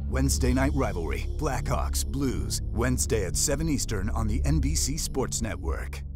Wednesday Night Rivalry, Blackhawks, Blues, Wednesday at 7 Eastern on the NBC Sports Network.